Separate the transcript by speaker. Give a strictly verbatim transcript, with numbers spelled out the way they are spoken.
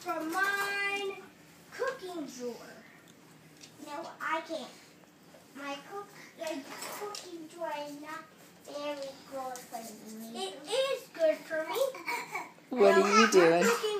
Speaker 1: from my cooking drawer.
Speaker 2: No, I can't. My cook, the cooking drawer is not very good for me.
Speaker 1: It is good for me.
Speaker 3: What are you doing?